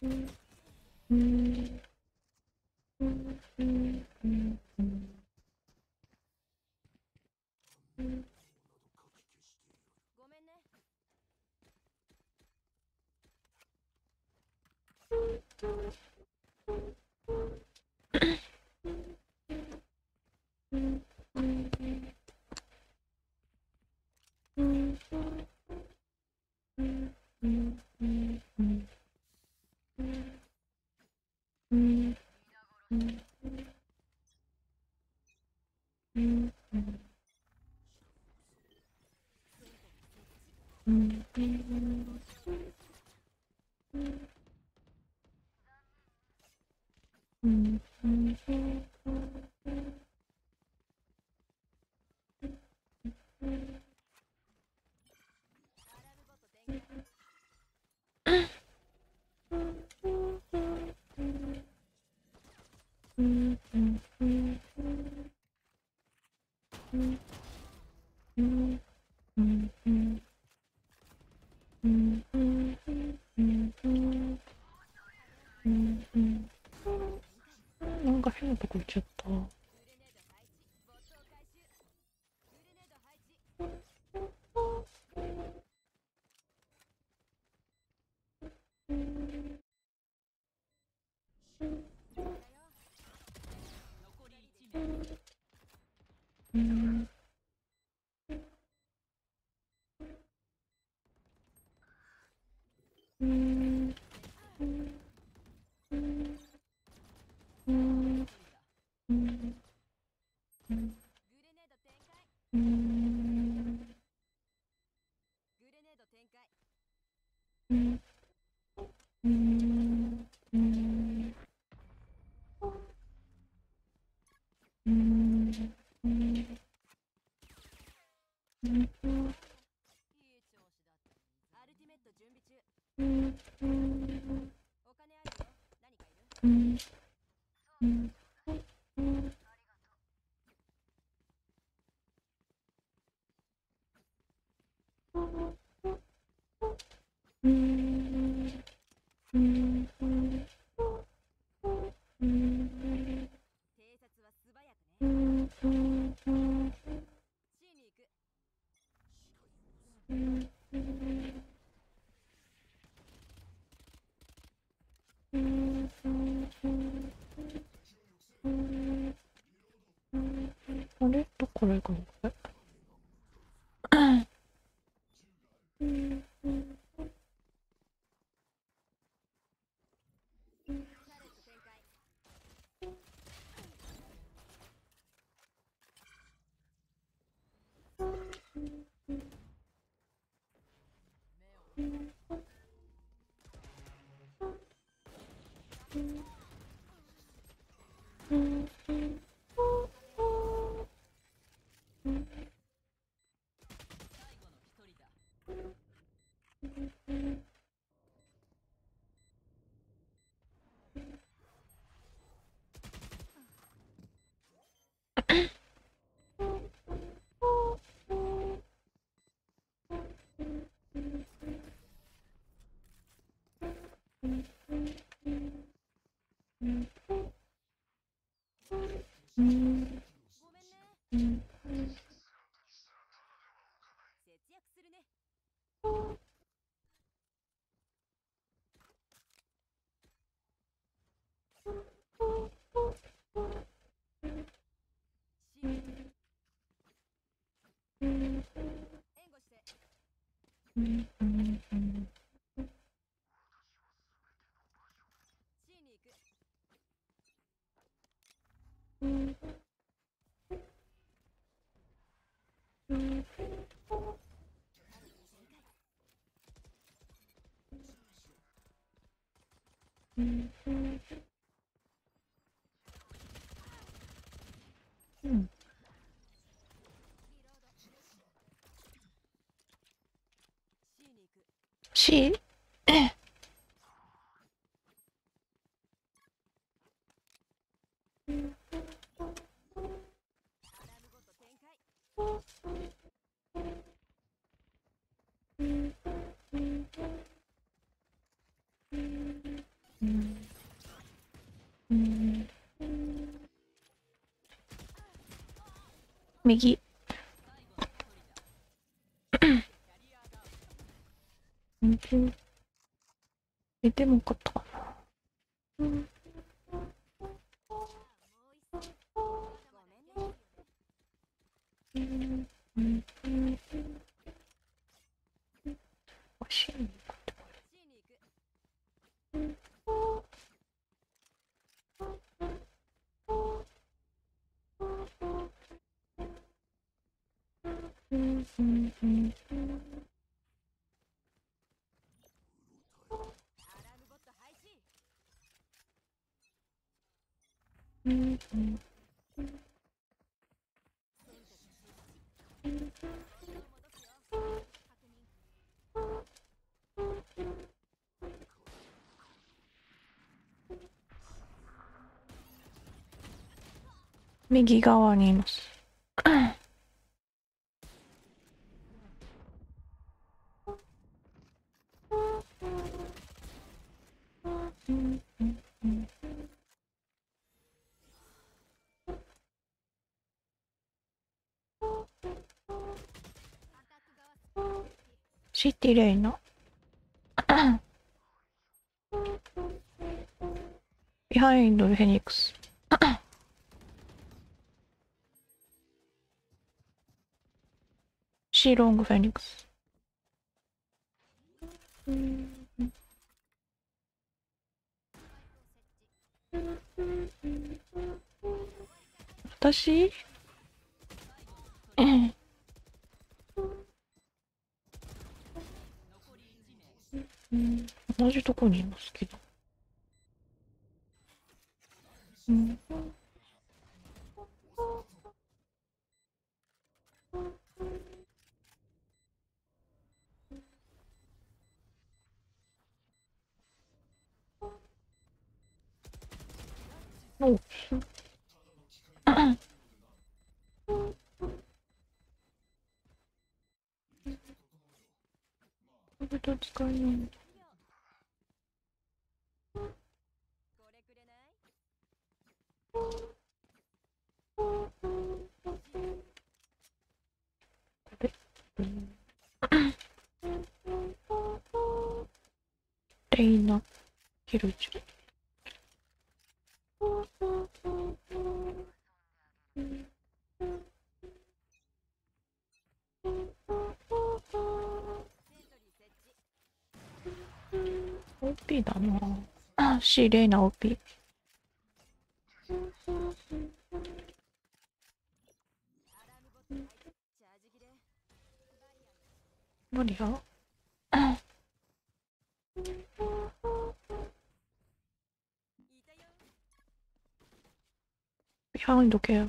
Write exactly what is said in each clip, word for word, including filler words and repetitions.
なんか変なとこ行っちゃった。あれどこから行くのこれ。C? 右。うん。え、でもよかったかな。うん。うん。うん。うん。おしい。うん。うん。うん。うん。うん。うん。右側にいます。うん。うん。うん。シティレイナ。ビハインドフェニックス。シーロングフェニックス。うん。私、うん。うん。同じとこにいますけど。うん。お、これと使いなんだ。これ。うん。レイナ、ヒルジュ。オーピー だな。あ、シーレイナ オーピー。バリア。ビハインドケア。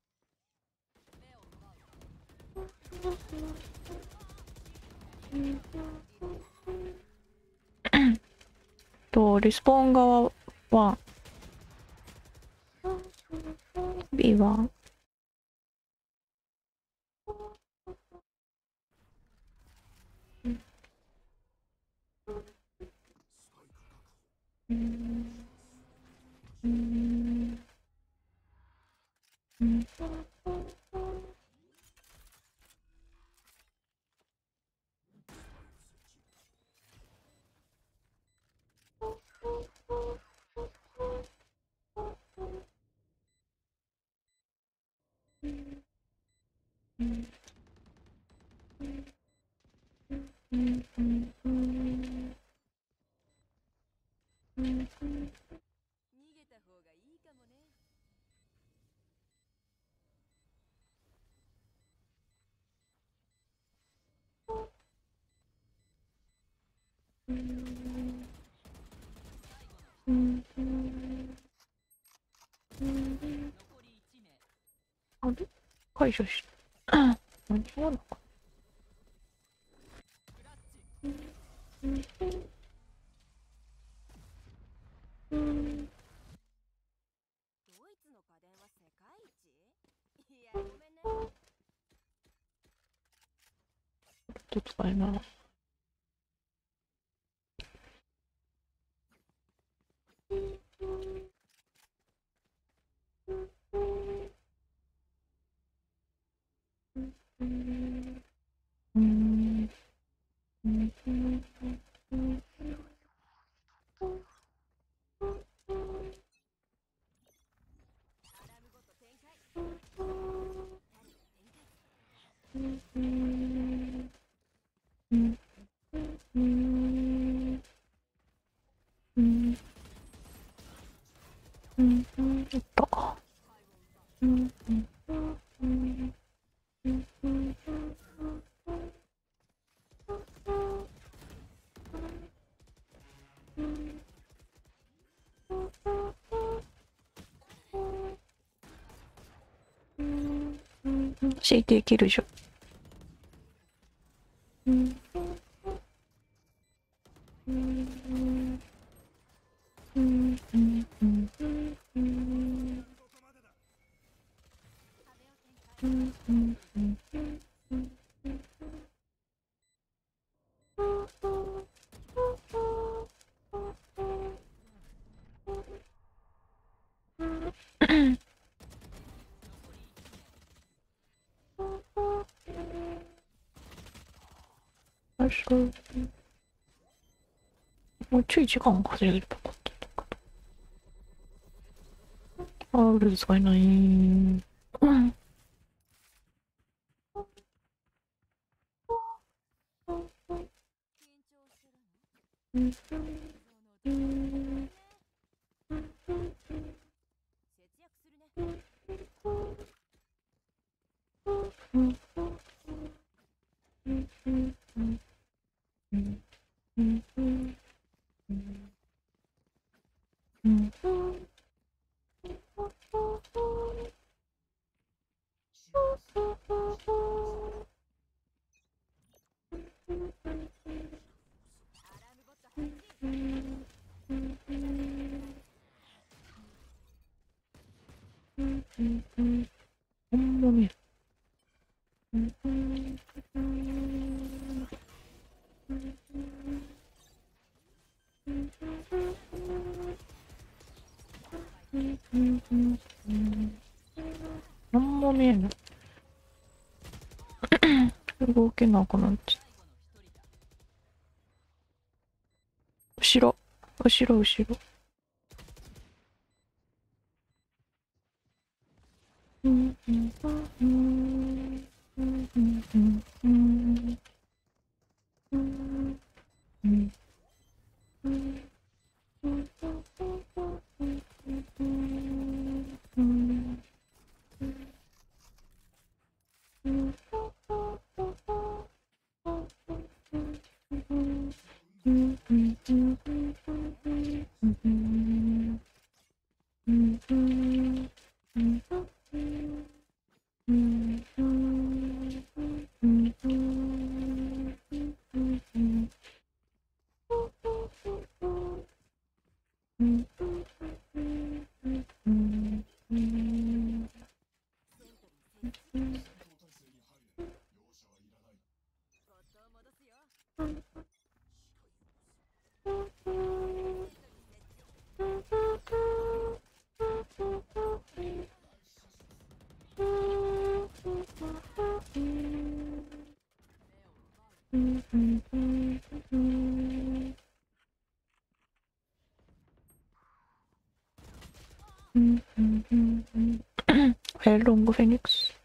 と、リスポーン側は ビーワン。うん。うん。うん。うん。うん。うん。うん。うん。うん。うん。うん。あれ解除した。間に合わなかった。うん。うん。ちょっと使います。 シーティー 切るじゃん。もうちょい時間稼げればよかったんだけど。あー、うるさいないー。うん。ほんま見える。なんも見えない。動けなくなっちゃった。後ろ、後ろ、後ろ。うんうんうんうんうんうんうんうんうんえ、ロングフェニックス。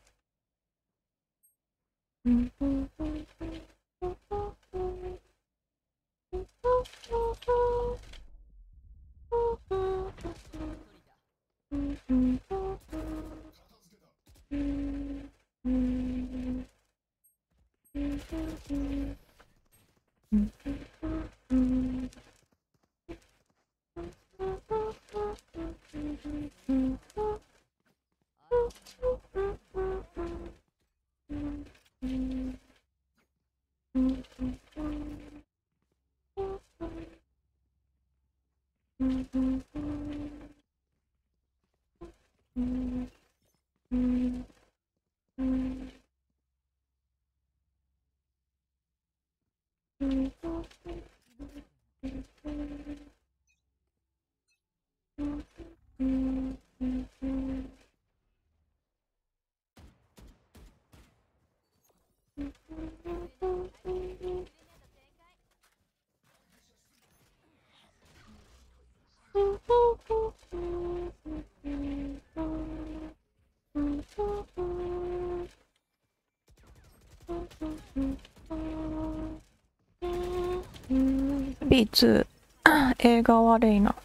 ビーツー 映画はレイナ。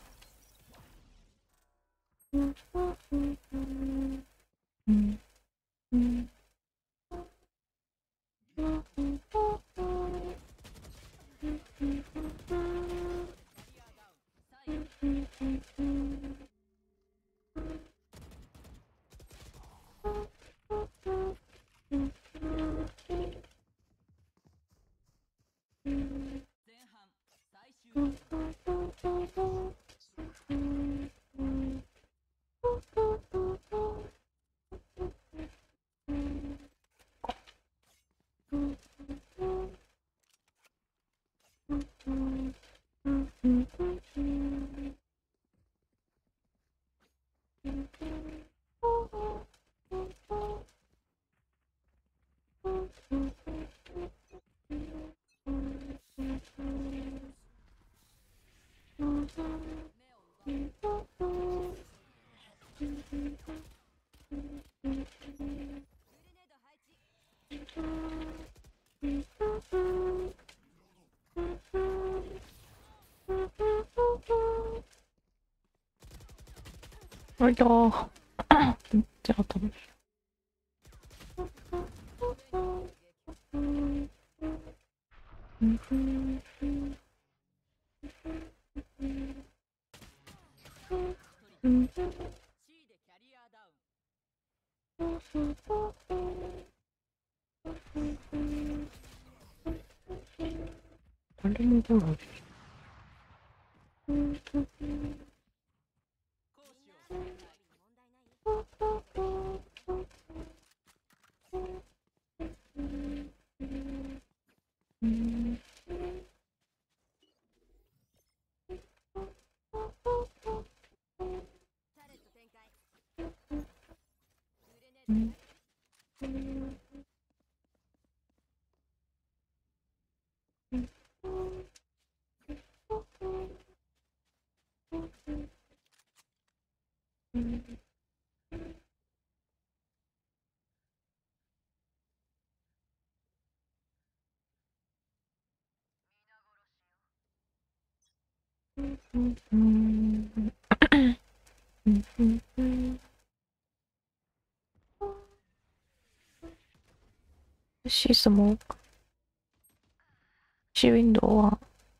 あいたー。めっちゃ当たる。誰も来ない。シースモーク。シーウィンドウは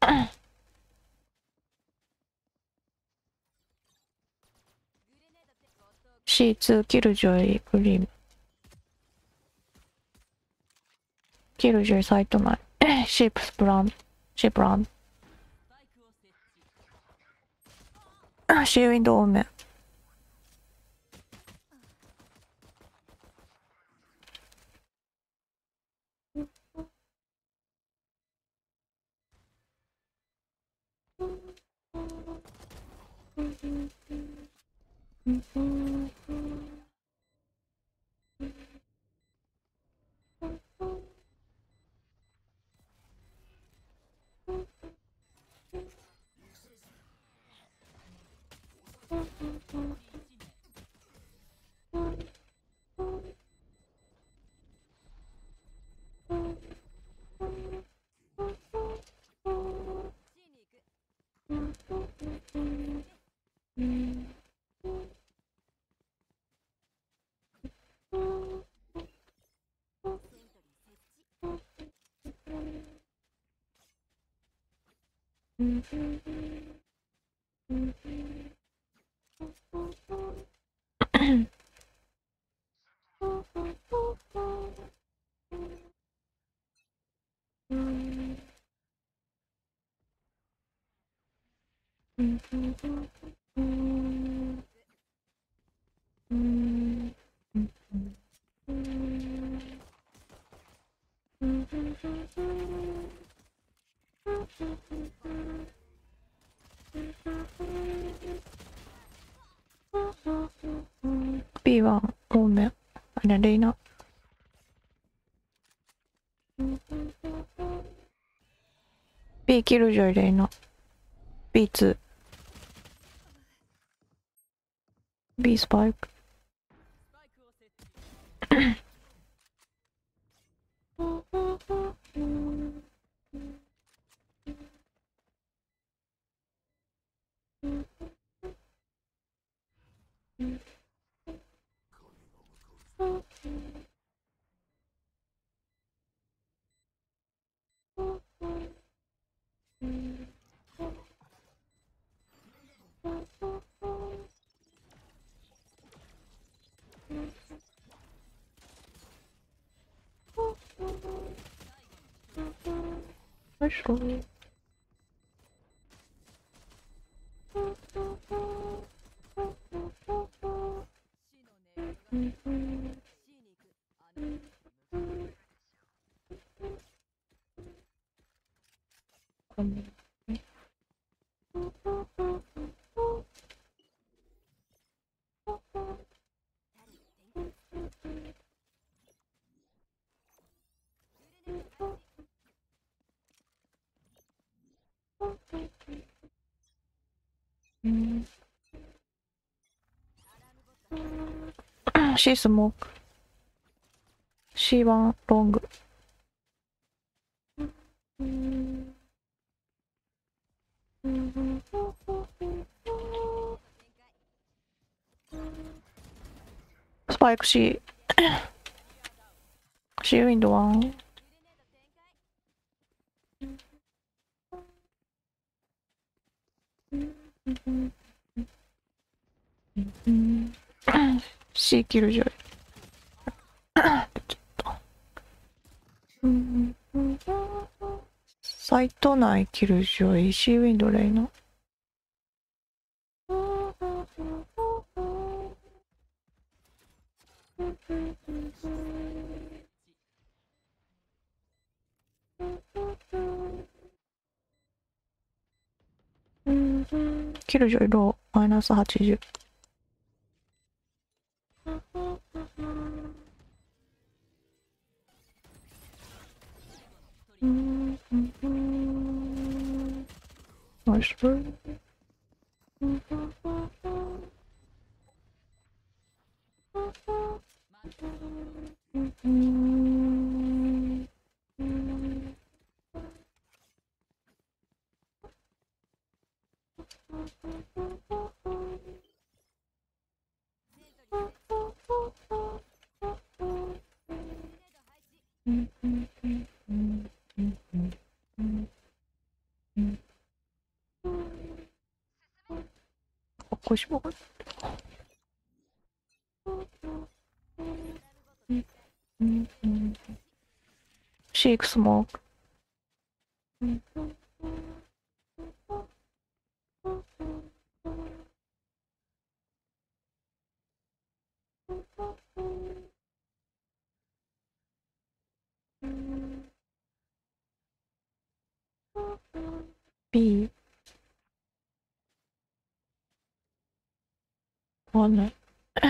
シーツー キルジョイクリーム。キルジョイサイト内。シープスプラン。シープラン。シーウィンドウ多め。B は多め。あれ、レイナ。B キルジョイレイナ。ビーツー。B スパイク。 よいしょ。こんなね。うん。C スモーク。シーワン ロング。スパイク C。C ウィンドワン。C キルジョイ。サイト内キルジョイ。C ウィンドレイの。キルジョイローマイナスはちじゅう。ナイスプレー。腰もがシークスモーク。B。わかんない。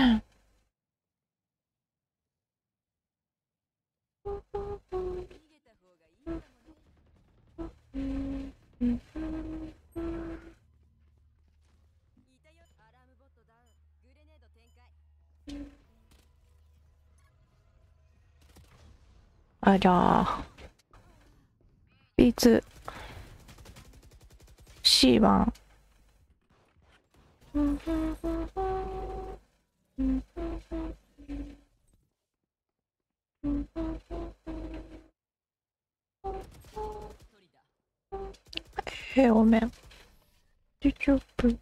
あ、じゃあ ビーツー。シーワン。え、おめん。チュチュップ。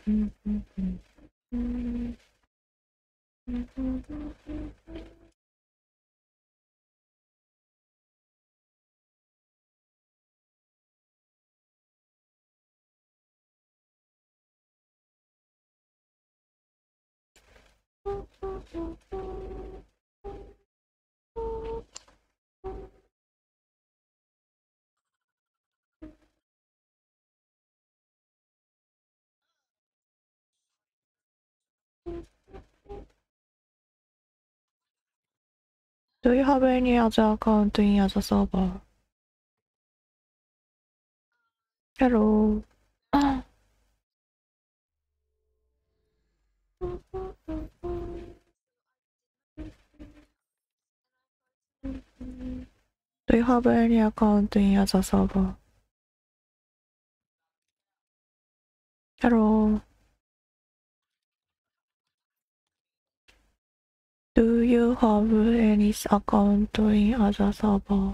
Do you have any other account in other server? Hello. Ah. Do you have any account in other server? Hello. Do you have any account in other server?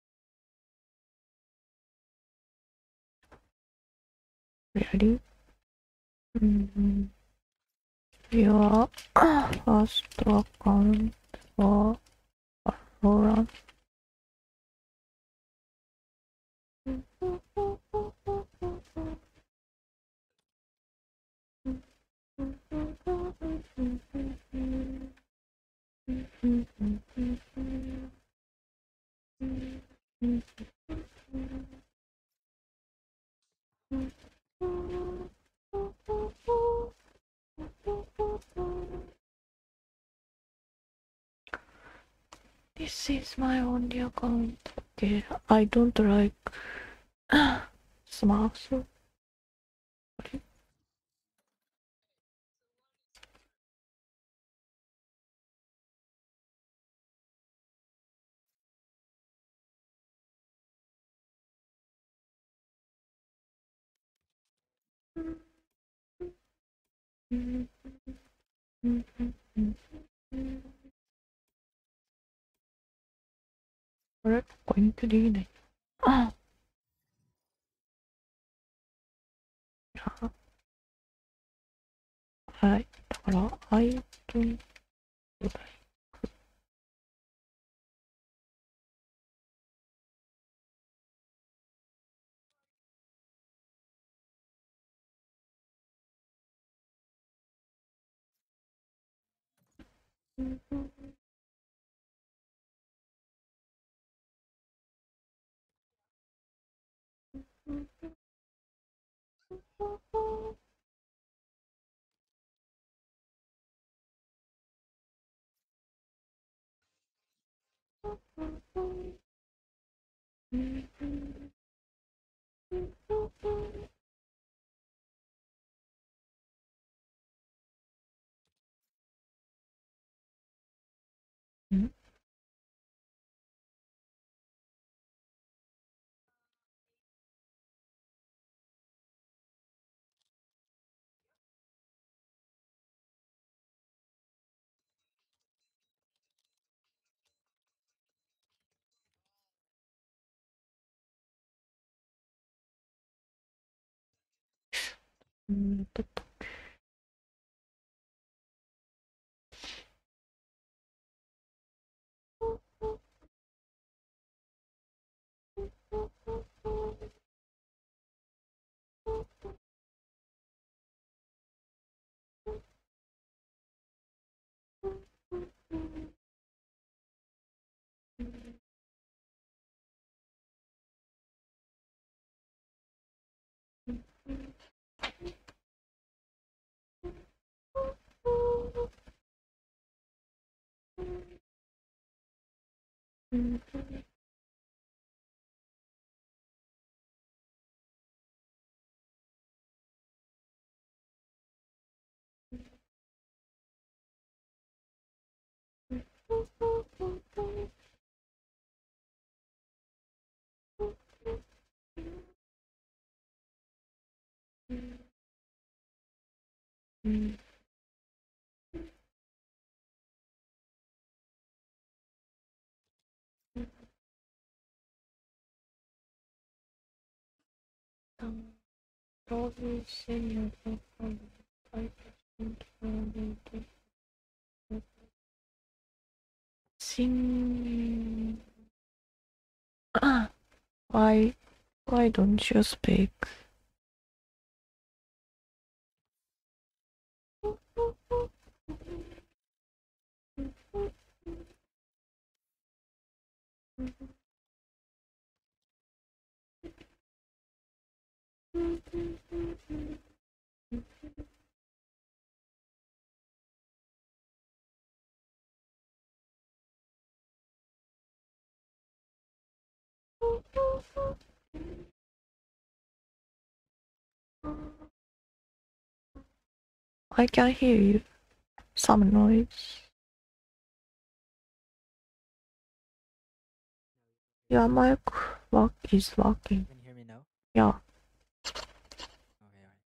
Really? Mm-hmm. Your first account for Valorant. This is my only account. Okay, I don't like Smurfs.あれここインクできない。あはい。だから、アイドントライんうんとっと。Don't be serious. Sing. Why, why don't you speak? I can hear you. Some noise. Your mic work is working. Can you hear me now? Yeah. Okay, alright.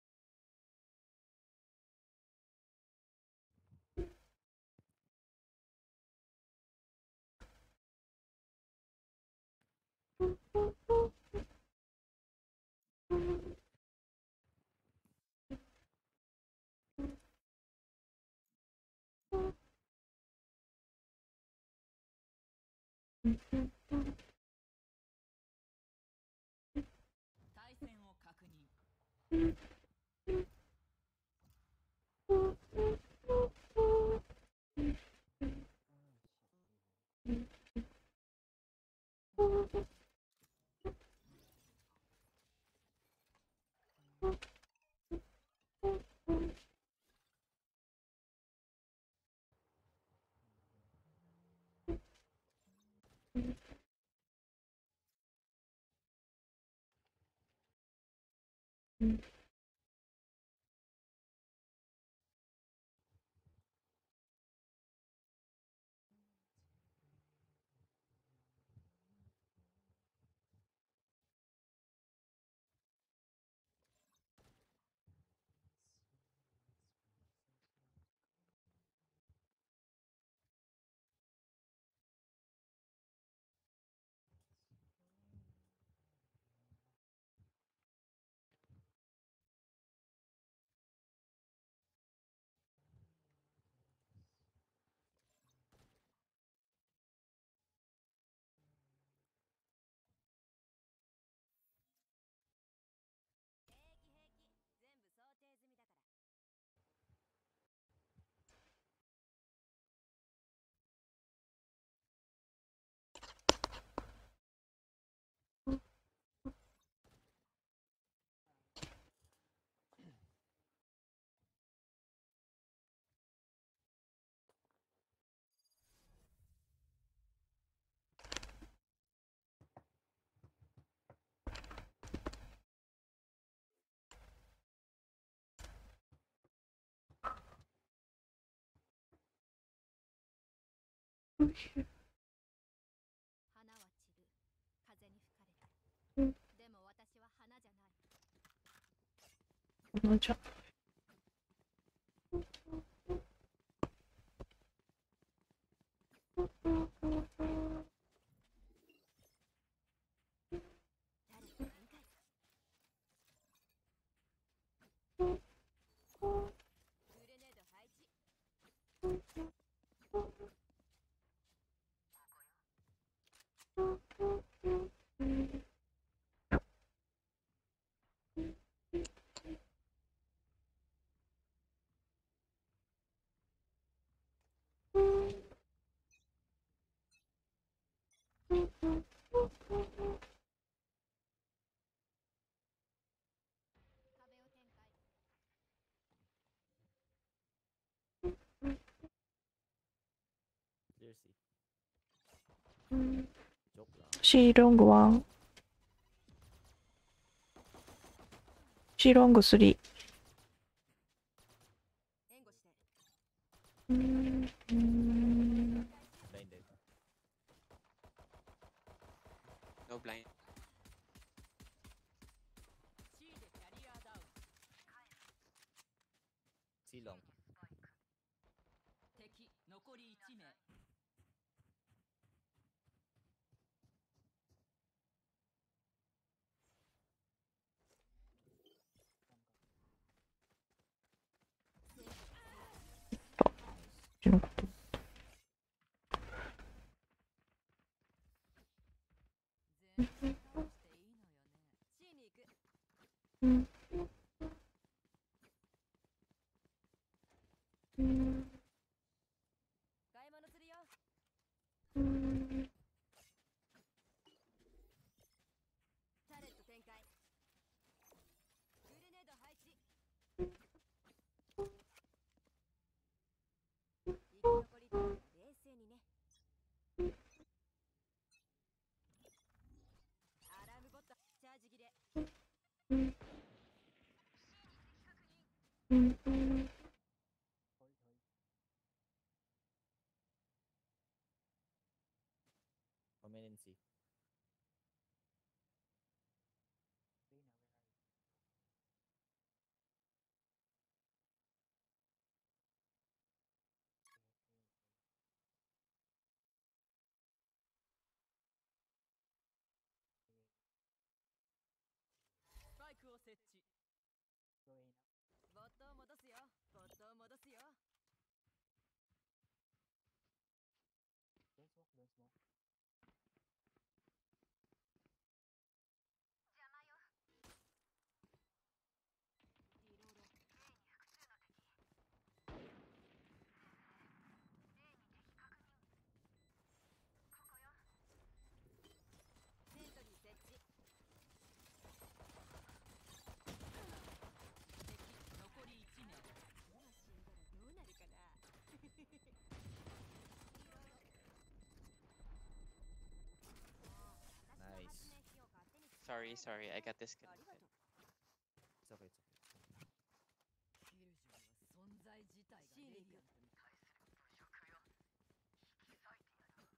Seriously. Joke lang. C long one. C long three. Blinded. No blind. C long. Nice. こっちのこと。 うんタレット展開。グレネード配置。生き残りたいなら冷静にね。アラームボットチャージ切れ。 うんうんうん Omen in C. Spike を設置。ボットを戻すよ。ボットを戻すよ。リロード。セントリー設置。敵残りいち名。今死んだらどうなるかな。 Nice. Sorry, sorry, I got あり disconnected. がとう。 It's okay, it's okay. キルジョーは存在自体がレディアントに対する侮辱よ。引き裂いてやる。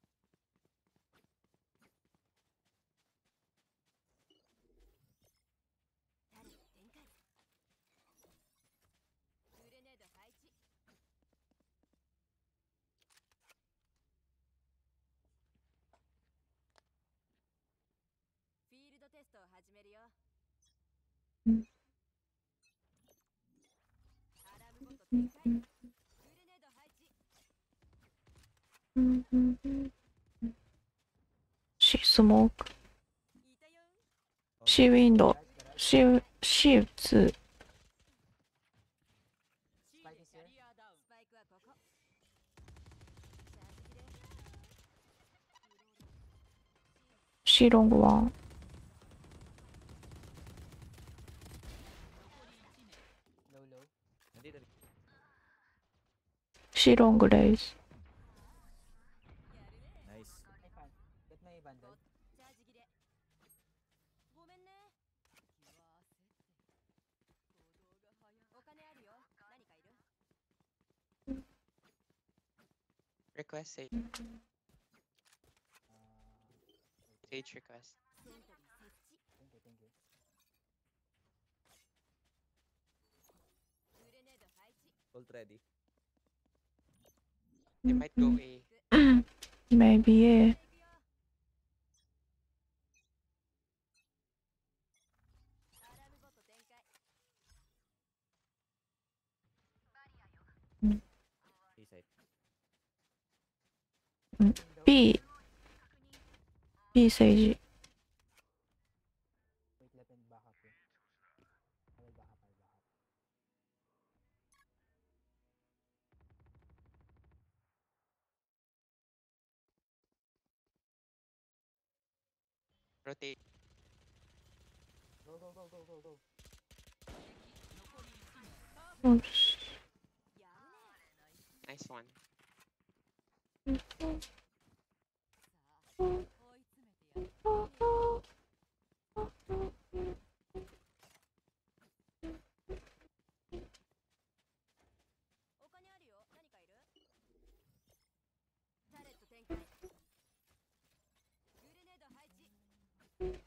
タレット展開。グレネード配置。フィールドテストを始めるよ。 うんアラームボット展開。グレネード配置。 うんうんうん She smoke いたよ。 She window She She ツー C でキャリアダウン。スパイクはここ。チャージ切れ。 She long one 残りいち名。 Low, low. Nandito rin. She long raise やるね。 Nice. My fan. Get my ボッ bundle. チャージ切れ。ごめんね。気は焦って。行動が早い。お金あるよ。何かいる？ Request Sage. Uh, Sage request. セントリー設置。 thank you, thank you. グレネード配置。 Ult ready. They might go A. Maybe yeah 行くよ。アラームボット展開。 A side. Window. B B セージ Wait, let me back up here. I will back up, I will back up. Rotate. Go, go, go, go, go, go. よしやるね。 Nice one. さあ、追い詰めてやる。お金あるよ。何かいる？タレット展開。グレネード配置。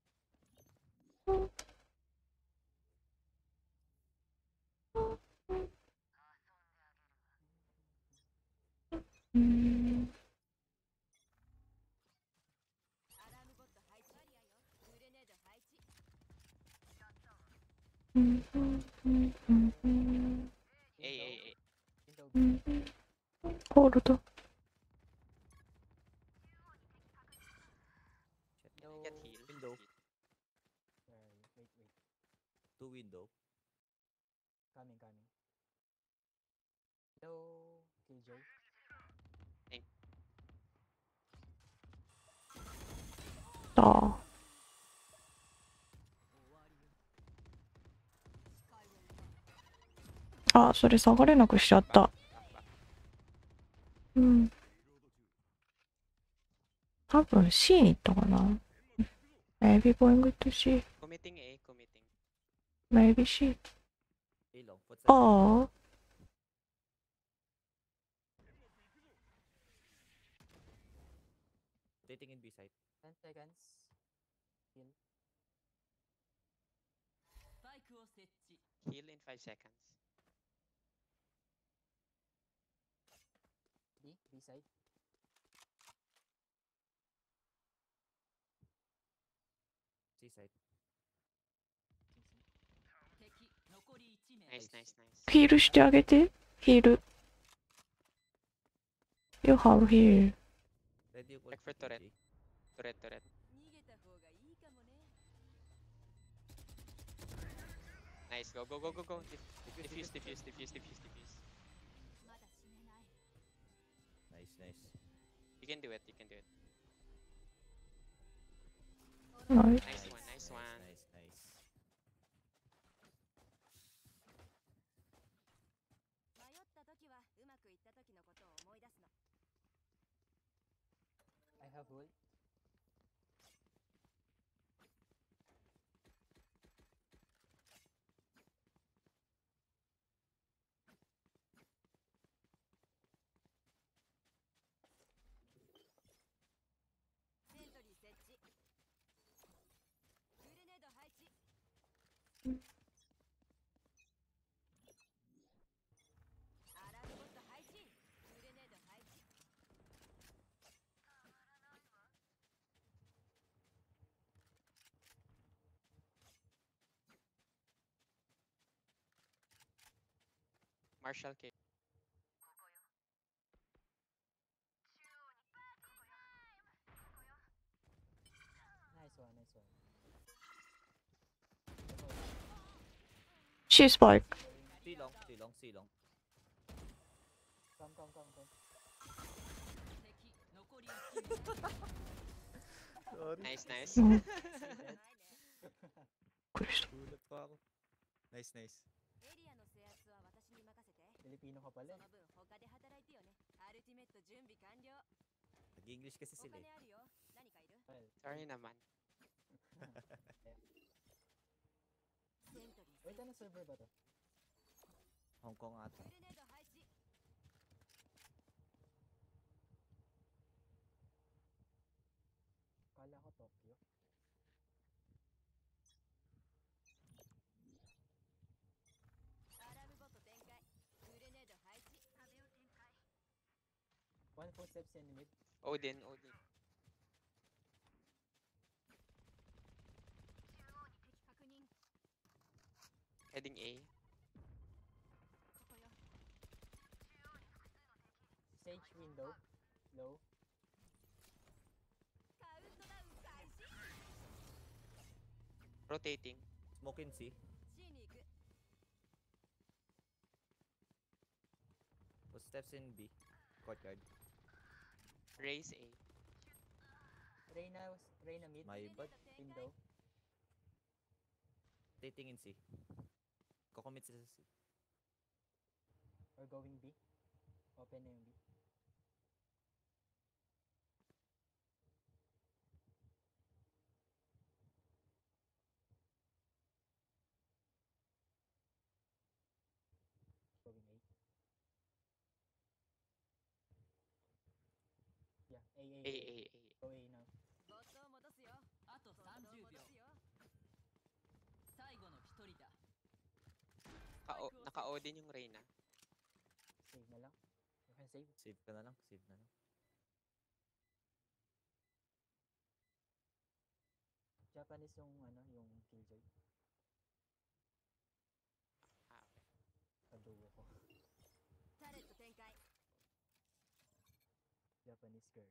うんアラームボット配置。グレネード配置。 うんうんうんうん A, A, A. Window う B. んホールド Window. Get healed. Window. Where are you? Wait, wait. Two window. Coming, coming. Hello, Killjoy. Thank- た。あ、それ下がれなくしちゃった。 Back, back, back. うん。多分 C に行ったかな。Maybe going to C. Committing A, committing. Maybe C. A long. What's that? Oh. Rotating in B side. ten seconds. Kill. Heal in five seconds. B. B side. C side. Nice, nice, nice. ヒールしてあげて。ヒール。You have heal. Ready you Check for turret. G. Turret, turret. 逃げた方がいいかもね。 Nice, go, go, go, go, go. Dif- Defuse, Diffuse, defuse, diffuse, diffuse, diffuse, diffuse. まだ死ねない。 Nice, nice. You can do it, you can do it. Nice. Nice one, nice one. Nice, nice. 迷った時はうまくいった時のことを思い出すの。 I have ult. Sentry 設置。グレネード配置。アラームボット配置。グレネード配置。 Marshall K. Nice one, nice one. C spike. C long, C long, C long. Come, come, come, come. Nice, nice. うん。びっないね。 くりした。 Gulat pa ako. Nice, nice. エリアの制圧は私に任せて。 Filipino ka そ pala. の分他で働いてよね。アルティメット準備完了。 Nag-English kasi お sila 金 eh. あるよ。何かいる？ Well, Sorry naman. セントリー wait, ano server ba to? Hong Kong グ ata. レネード配置。 Kala ko Tokyo. アラームボット展開。グレネード配置。壁を展開。 One full steps in mid. Odin, Odin. 中央に敵確認。 Heading A. ここよ。 Sage window. Low. カウントダウン開始。 Rotating. Smoke in C. C に行く。 Footsteps in B. Courtyard. Raise A. Reyna, Reyna mid. My グレネード bad. 展開。 Window. Rotating in C. Kukomit sila sa C. Or going B. Open na yung B. Going A. Yeah, A, A, A, A. A, A. Go A now. ボットを戻すよ。 あとボットを 30秒戻すよ。 最後の一人だ Naka- Naka-Odin yung Reyna. Save na lang. You can save. Save ka na lang. Save na lang. Japanese yung ano, yung Killjoy. Ah, okay. Kadugo ko. タレット展開。 Japanese girl.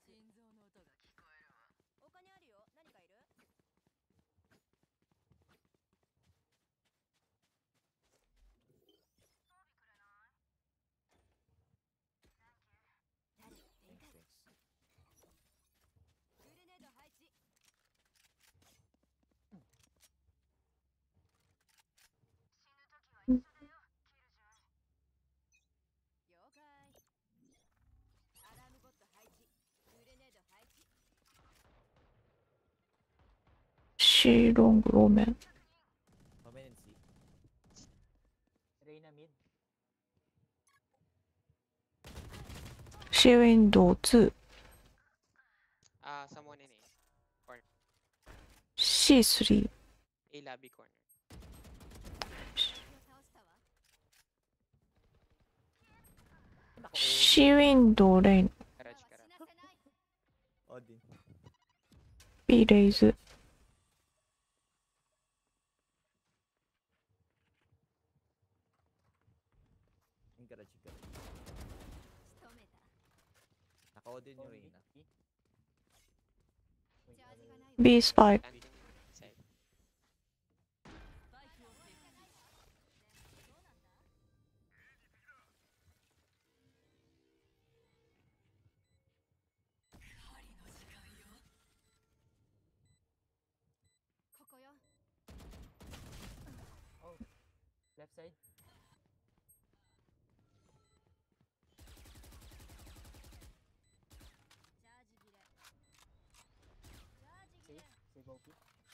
心臓の音が聞こえるわ。お金あるよ。何かいる？誰？展 Thanks, 開。 thanks. グレネード配置。死ぬ時は一緒だよ。了解。アラームボット配置。グレネード配置。 C ロングローメン。 Omen and C. Reyna mid. C ウィンドウツー。 Ah, someone in A. C スリー。 A lobby corner. 敵を倒したわ。 C ウィンドウレイン。 Garage は garage. 死なせない。 Odin. B レイズ。 Yung garage, yung garage. 仕留めた。 Naka-Odin yung Going Reyna. B. Wait, チャージが other- ないわ。 B スパイ。 Planting side. スパイクを設置。 どうなんだ？ 狩りの時間よ。 ここよ。 Oh, left side. チャージ切れ。チャージ切 Save. れ。 Save O P.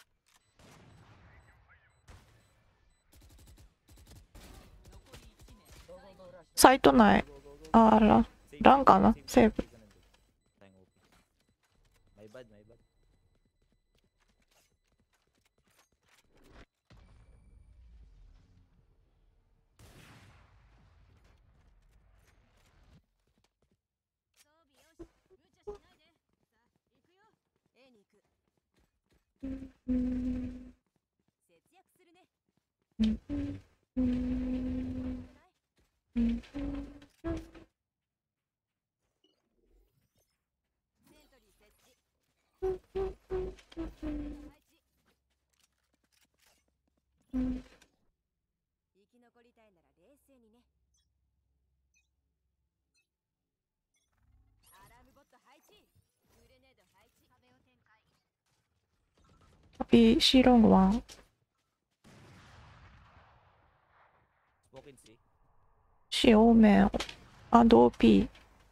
残りいち名。 Go, go, go, rush. サイト内。 Go, go, go. あら。 Save, Lang ka save, na, save, save. save ka nandun. Tayong O P. My bad, my bad. 装備よし。無茶しないで。さあ、行くよ。A に行く。節約するね。セントリー設置。配置。生き残りたいなら冷静にね。アラームボット配置。グレネード配置。壁を展開。 B C ロングワン。 Smoke in C. C オーメン。アンド オーピー。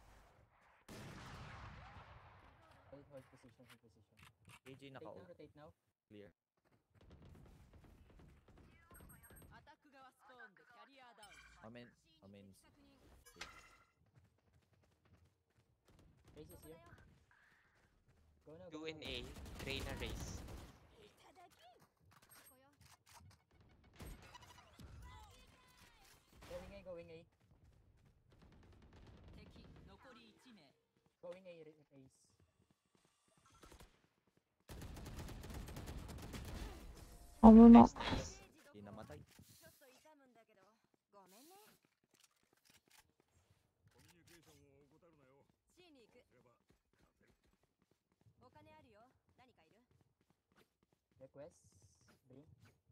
Hold, hold position, hold position. A J Rotate naka-O. now, rotate now. Clear. アタック側ストーンでキャリアダウン。 Omen, Omen C. Race is here. Go now, go, Two go, in go. A. Reyna race. いただき。ここよ。 Going A, going A. 敵残りいち名。 Going A, Re- Ace. 危な。 Nice, nice. Di namatay. ちょっと痛むんだけど。ごめんね。C に行く。お金あるよ。何かいる？ Request. Bring.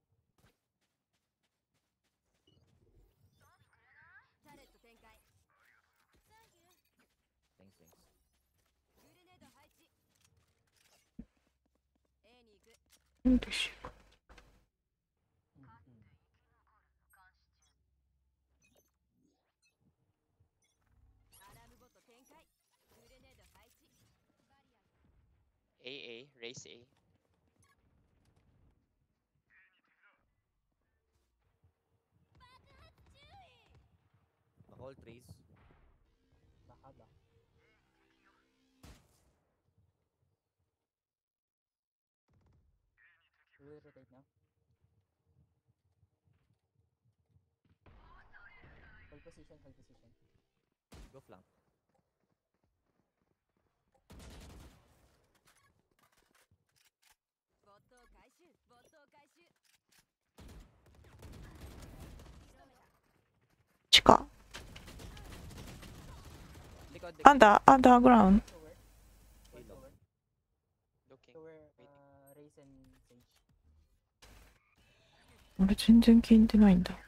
タレット展開。サンキュー。 Thanks, thanks. グレネード配置。A に行く。 なんでしょう。 Mm, mm. アラームボット展開。グレネード配置。バリア。 A A. Race A. Naka-all trace. Baka ba? We will rotate now. Hold position, hold position. Go flank. ボットを回収。ボットを回収。仕留めた。 地下。 Likod, likod. アンダー、アンダーグラウンド。 Forward. 俺全然聞いてないんだ。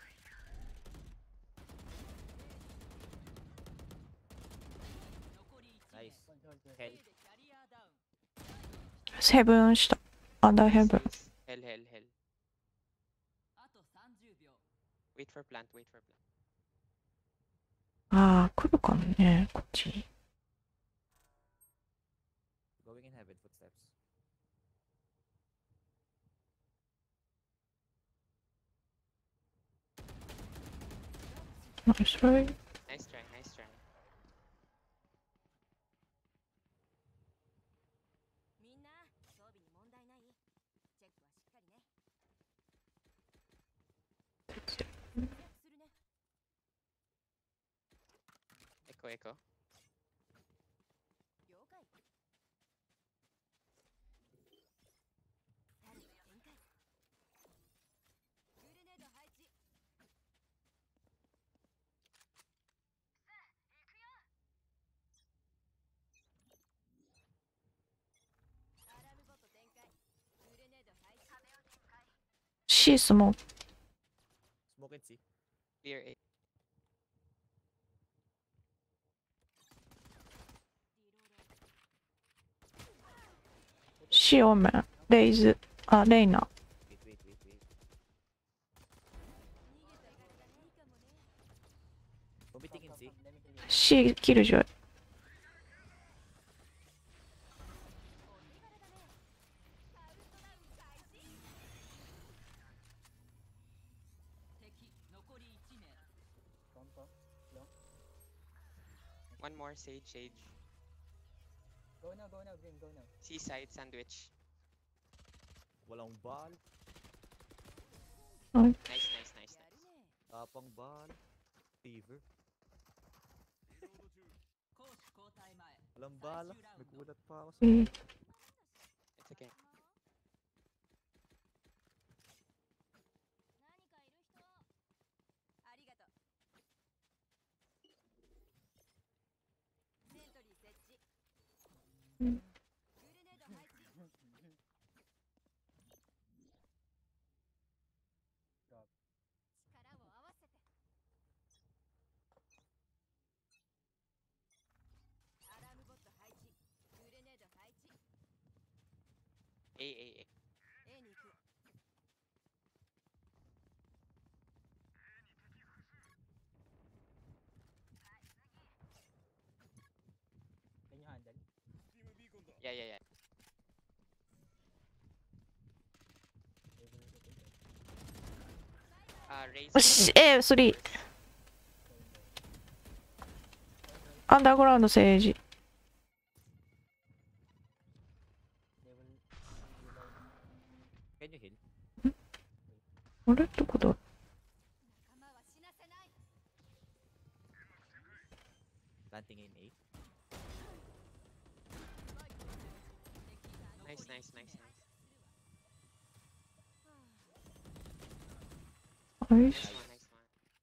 残りいち Nice. ホールドホールド Hell. でキャリアダウンセブン下。アンダーヘブン。 Nice. Hell, hell, hell. あとさんじゅうびょう Wait for plant, wait for plant. ああ、来るかもね、こっち。 Going in heaven, footsteps. Nice try. Nice try, nice try. みんな装備に問題ない？チェックはしっかりね。活躍するね。 Echo, echo. 了解。タルト展開。グレネード配置。アラームボット展開。グレネード配置。 C スモーク。 Smoke and see. Clear A. C オーメン。レイズ。あ、レイナ。 Wait, wait, wait, wait. 逃げたからいいかもね。 Don't be thinking see. Let me kill you. C キルジョイ。 お手柄だね。カウントダウン開始。 敵残りいち名 Compo. Long. One more, Sage, Sage. Go now, go now, Grim, go now. Seaside, sandwich. Walang ball. Nice, nice, nice, や nice. るね。 Tapang ball. Fever. 攻守交代前 Walang bala. Nagulat pa ako sa... Mm. It's okay. 何かいる人？ありがとう。セントリー設置。グレネード配置。 Drop. 力を合わせて。アラームボット配置。グレネード配置。 A, A, A. A に行く。 Can you handle? Yeah, yeah, yeah. They will rotate it. Uh, raise. よし、A、スリー。アンダーグラウンド政治。 They will reload. Can you heal? あれどこだ？ 仲間は死なせない。 Planting in A. Nice, nice, nice, nice. ナイ Nice ス。 one, nice one.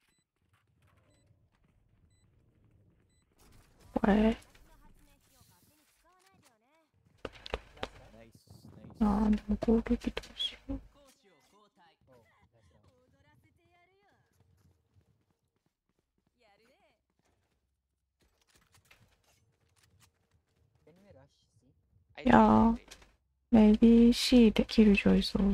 これ。 私の発明機を勝手に使わないでよね。 Last round? Nice, nice. あー、でも攻撃どうしよう。 攻守を交代 Oh, last round. 踊らせてやるよ。やるね。 Can we rush C? I Yeah. think Maybe C でキルジョイそう。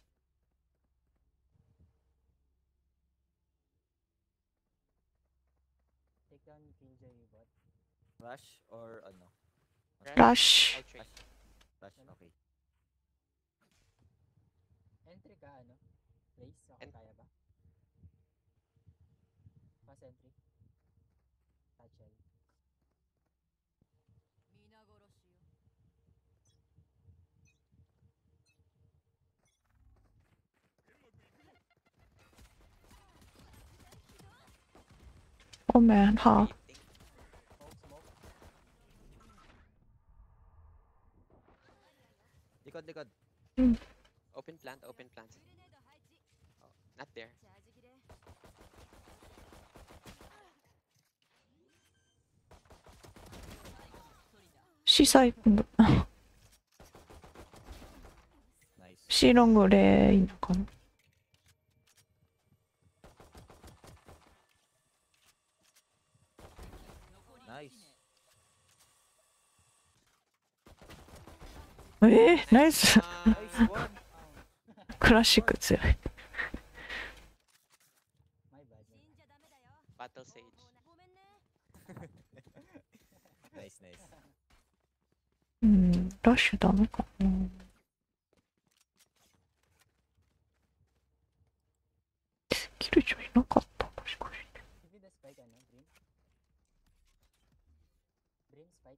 Take down Killjoy bot. Rush or ano? Rush. ラッシ I'll trade. Rush, okay. Entry ka, ano? Race? Ako En- kaya ba? Fast entry. Satchel. 皆殺しよ。 ー。オーメン、ハーフ。 Waiting. Smoke, smoke. Likod, likod. Open plant, open plant. グレネード配置。 Oh, not there. チャージ切れ。 C サイド。 Nice. C ロングレインかな。 ナイス。 えー、ナイス。 Ah, ナイスワン。 クラシック強い。 My bad. My bad. 死んじゃダメだよ Battle Sage. ごめんねナイスナイス。 うん、ラッシュダメかな。キルジョいなかったもしかして。 Give me the spike, ano? Green? Green spike.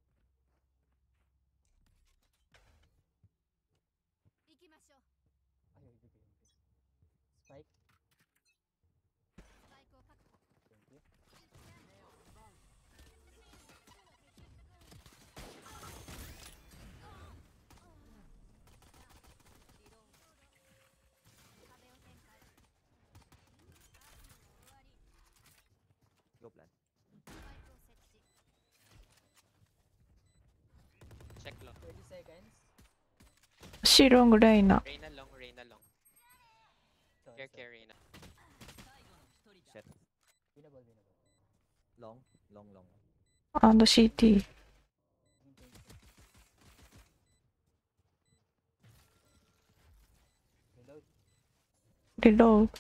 行きましょう Ay, ibig ko yun. Spike. スパイクを確保 Thank you. リロード壁を展開終わり Go plan. スパイクを設置 check long. thirty seconds. シーロングレイナ。 Reyna long, Reyna long. Sorry, Care, sorry. care, Reyna. 最後の一人だ Shit. Winnable, winnable. Long, long, long. アンド シーティー。 Green, thank you. Reload. リロード。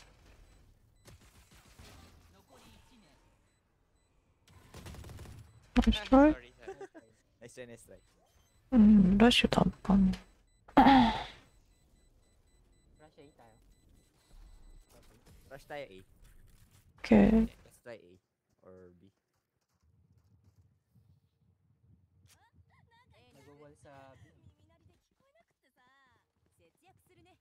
残りいち名ナイストライ。 Sorry, sorry. Nice try. Nice try, nice try. うん、ラッシュダメかな。 Rush A tayo. Okay. Rush tayo A. オッケー。 Let's try A. Or B. Nag-wall sa B. 耳鳴りで聞こえなくってさ節約するね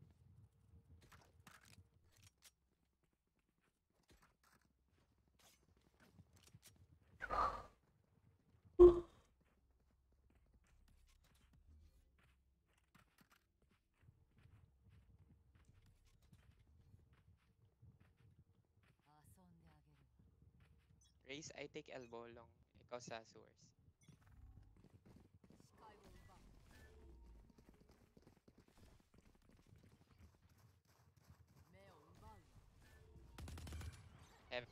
遊んであげるわ Raise, I take elbow long. Ikaw sa sewers. 視界を奪う目を奪うわ Heaven.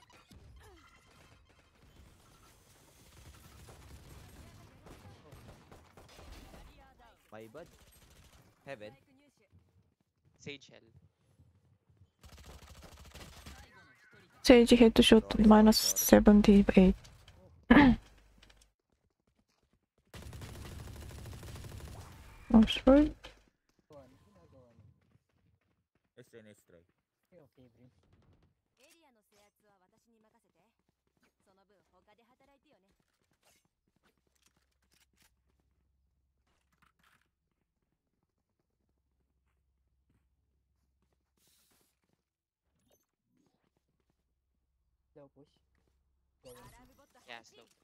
キャリアダウン My bad. Heaven. スパイク入手 Sage hell. 最後の一人だセージヘッドショットマイナスセブンティーエイト。ナイストライ。 Go on. Ginagawa niyo. Nice try, nice try. Okay, okay, Green. エリアの制圧は私に任せてその分他で働いてよね Slow push. Going. アラームボット Yeah, 発進 slow.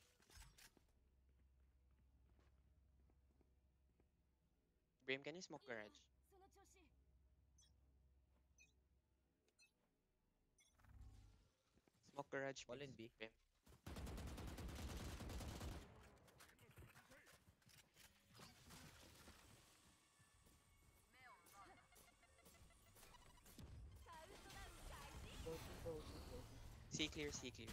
Brim, can you smoke garage? その調子 Smoke garage, All in please. B. Brim. カウントダウン開始 Go, go, go, go. C clear, C clear.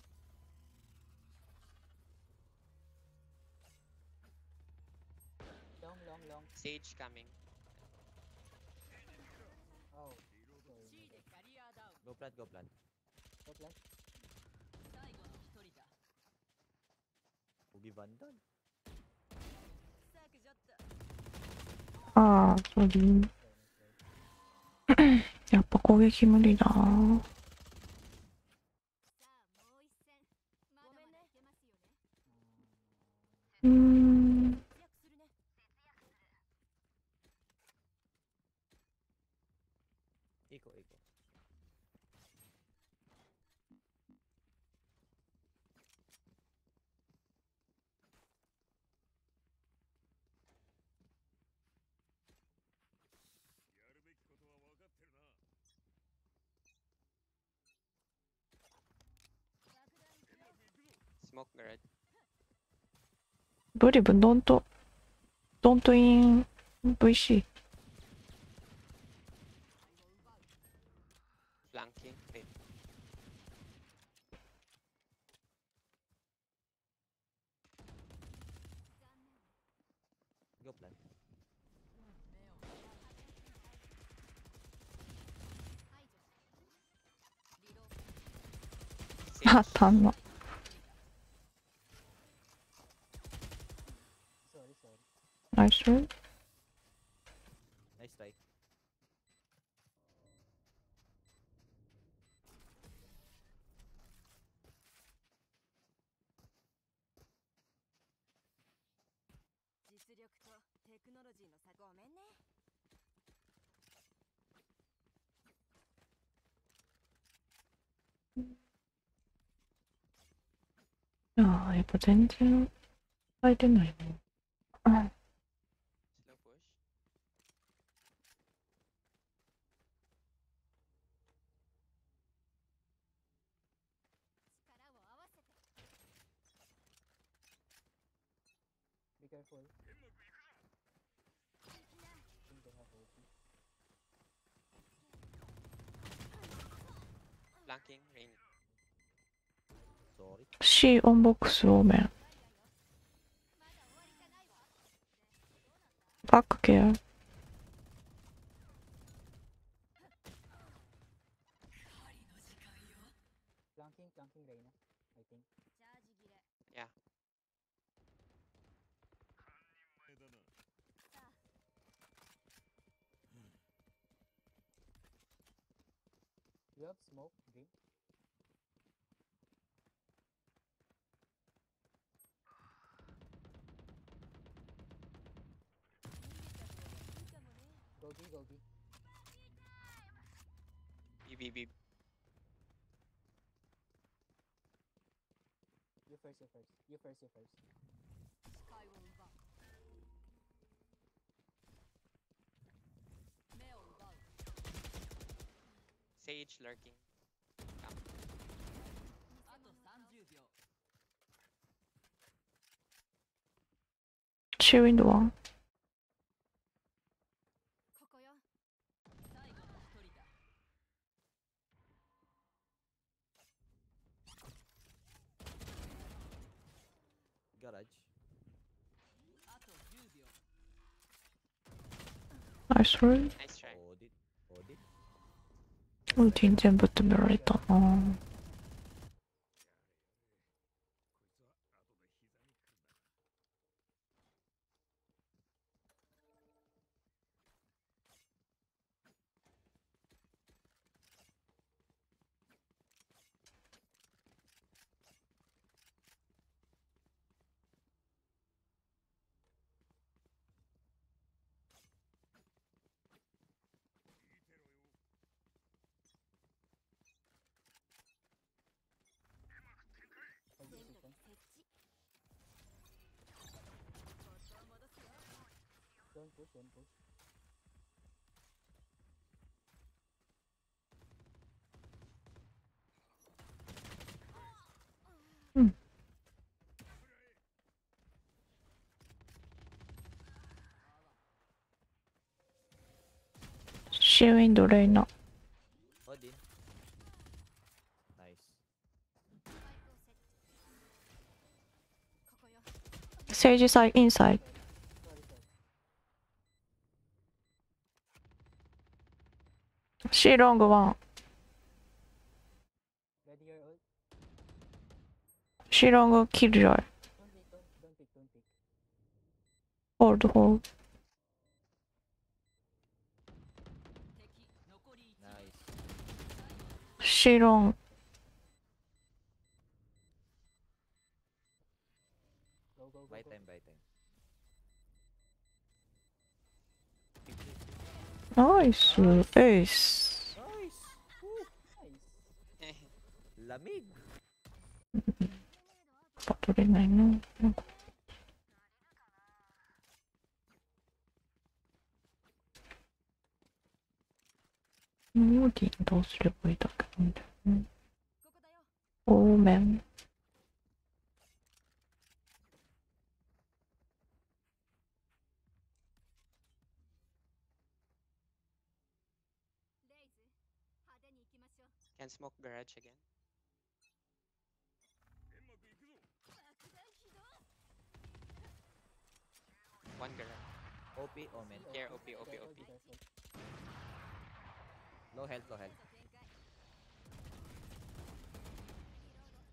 Long, long, long. Sage coming. Oh. シー Sorry. でキャリアダウン Go plant, go plant. Go plant. 最後の一人だ Ugi Vandal. 削除っとああ、ソリー。 Okay, nice try. やっぱ攻撃無理だ。 さあもう一戦まだまだいけますよねうーん。 節約するね Eco, eco. Smoke garage. ブリブドントドントイン ブイシー。 Flanking. Wait. またの。 Sorry, sorry. ナイス。 Nice try. 実力とテクノロジーの差ごめんね。 いやー、やっぱ全然空いてないね。うん。 Slow push. 力を合わせて。 Be careful. I think they have O P. Flanking, rain. Sorry. C オンボックス多め。バックケア。 Flanking, flanking Reyna, I think. チャージ切れ。 Yeah. You have smoke, Dream? Go B, go B. B, B, B. You first, you first. You first, you first. 視界を奪う。目を奪う。 Sage lurking. あとさんじゅうびょう。 C ウィンドワン。 ここよ。 最後の一人だ。 Garage. あとじゅうびょう。 ナイスル。 Nice try. Audit. Audit. ウルティン全部止められたな。 Hold 全 this 力 second. 設置。ボットを戻すよ。 Don't push, don't push. シーウィンドレイナ。 Odin. Nice. スパイクをセット。ここよ。 セージサイインサイ。 Sorry, sorry. C ロングワン。 Ready your ult? C ロングキルジョイ。 Don't pick, don't, don't pick, don't pick. ホールドホールド。 敵残りいち。 Nice. C ロン。 Go, go, go, Buy go. time, buy time. ナイス。エース。 Nice. Nice. Lamig. パ取れないな。なんかモーディンどうすればいいだけなんだよね。 ここだよ。 オーメン。 レイズ、派手に行きましょう。 Can smoke garage again. 爆弾起動。 One garage. O P, Omen. Here, O P, O P, Careful, O P. be careful. Low health, low health. 展開。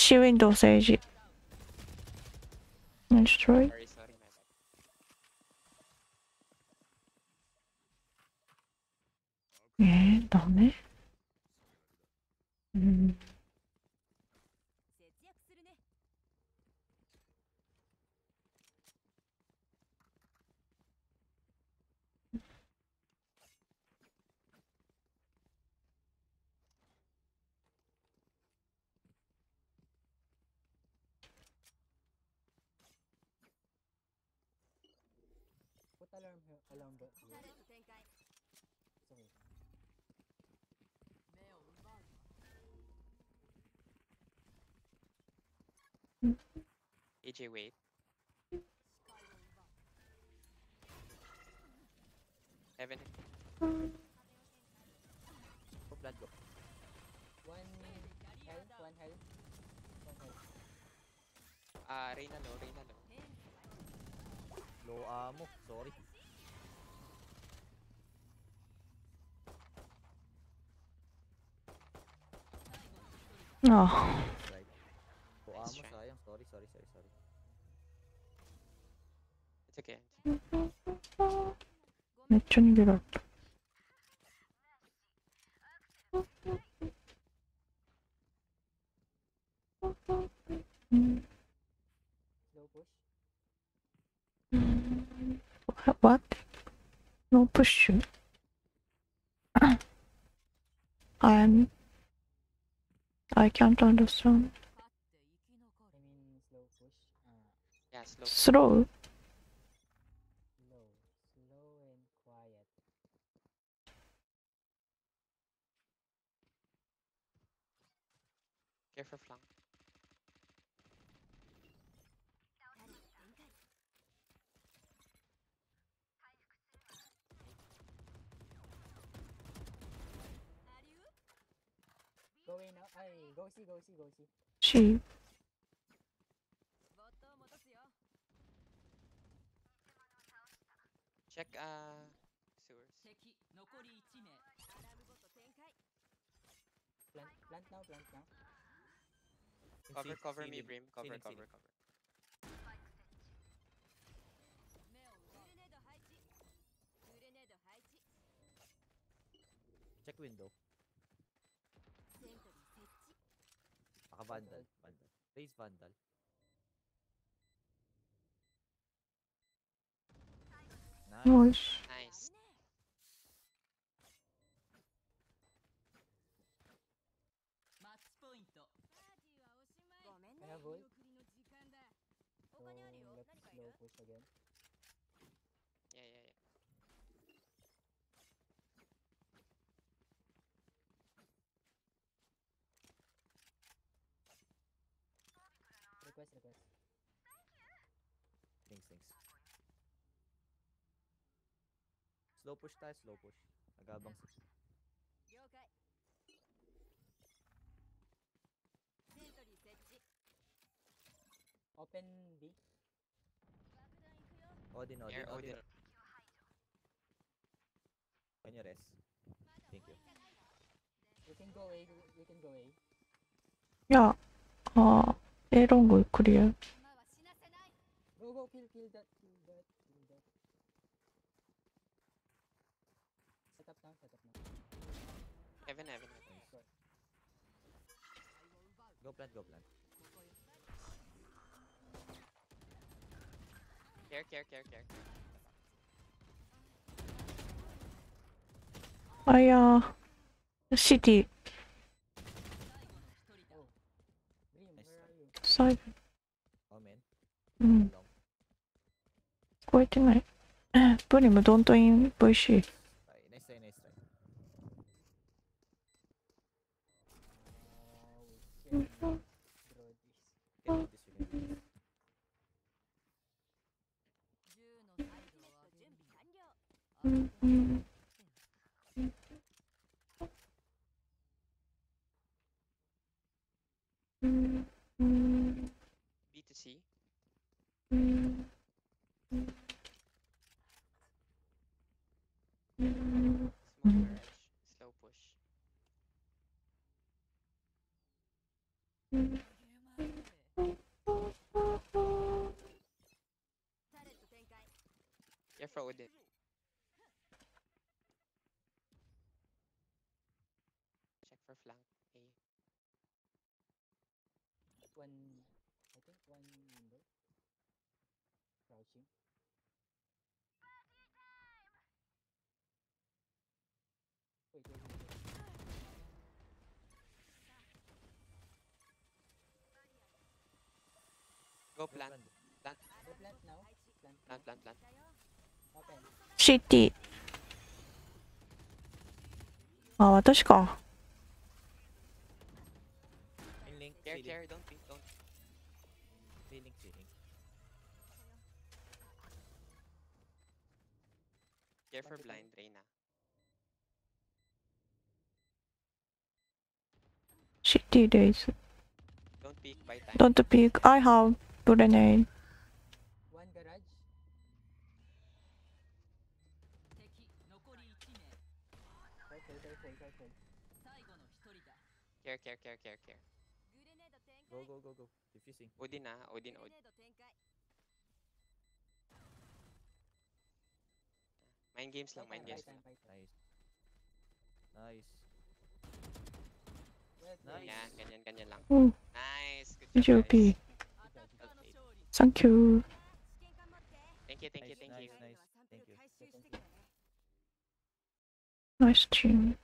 C window Sage. Nice try. Sorry, sorry, my bad. えー、ダメ。うん。 節約するね。 Put alarm here, alarm bell タ here. レット展開。 It's okay. 目を奪うわ A J, wait. 視界を奪う Heaven. Go plant, go. One キャリ hell, アダウン one hell. One hell. Ah, Reyna low, Reyna low. Low ammo. Sorry. Ah, Right. Low Nice ammo, try. sayang. Sorry, sorry, sorry, sorry. It's okay. めっちゃ逃げられた。うん。 Slow push. What? No push. I'm. I can't understand. 勝って生き残 I る mean slow push. Ah, Yeah, slow. Slow. slow. Slow and quiet. Care for flank. タレット展開。 アリウ Go away now. Ay, go see, go see, go see. She. ボットを戻すよ。 Check, uh, sewers. 敵残りいち名アラームボット展開。 Plant, plant now, plant now. Cover, See- cover see me, him. Brim. See Cover, him, see cover, him. cover. 目を奪うグレネード配置。グレネード配置。 Check window. セントリー設置。 Baka vandal. Vandal. Raise vandal. Nice. Nice. Nice. やるね。 マッチポイントパーティーはおしまい。ごめん I ね。 have 見 ult. 送りの時間だ。 So 他にあるよ。 let's 何かいる slow push again. Yeah, yeah, yeah. Request, request. Thanks, thanks. Slow push tayo, slow push. Nagabang si... 了解。セントリー設置。 Open B. 爆弾行くよ。 Odin, Odin, Here, Odin. Odin. Can you rest? Thank you. You can go away, you can go away. いや、あー、A ロングクリア。 今は死なせない。 Go, go, kill, kill that, kill that, kill that. Set up now, set up now. Heaven, heaven, heaven. Sorry. 視界を奪う Go plant, go plant. ここよ Care, care, care, care. あいやー。シティ。 最後の一人だ Brim, where are you? サイド。 Oh, man. うん。 Long. 聞こえてない。え、ブリム、ドントイン ブイシー。 Ay, nice try, nice try. Uh, we can draw this. Can do this, we can do this. 銃のサイドを上げ準る備完了。 うんうんうんうん B to C. うんうん Smoke garage. Slow push. うん Careful with it. Check for flank. A. One, I think one window. Crouching. Wait, wait, wait, wait. Go plant. Plant. Go plant now. Plant, Plant, plant, plant. open. シティ。あ、私か。 In link, Care, ceiling. care. Don't peek. Don't. Ceiling, ceiling. Care for Bandit blind, Reyna. シティです。 Don't peek by time. Don't peek. I have grenade. One garage. 敵残りいち名 Careful, careful, careful. 最後の一人だ Care, care, care, care, care. グレネード展開 Go, go, go, go. Diffusing. Odin ah. グ Odin, レ Odin. ネード展開 Mind games lang, Right mind time, games right lang. time, right time. Nice. Nice. Well Nice. played. Yan, ganyan, ganyan lang. Oh, Nice. Good G O job, P. guys. アタッカーの勝利 Thank you. 試験管持って Thank you, thank you, Nice, thank nice, you. nice. サンプ Thank ル you. 回収してくるね Nice team.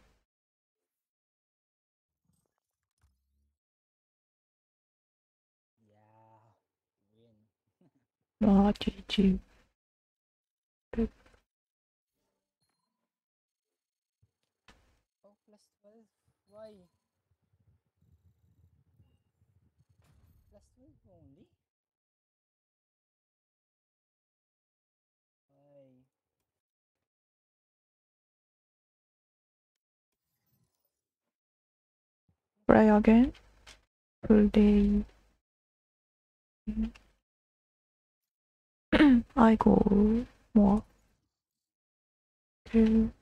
Yeah. Win. わあ、ジジ。 Oh, plus twelve. Why? Plus twelve only? Why? Try again. Full day. I go more. Okay.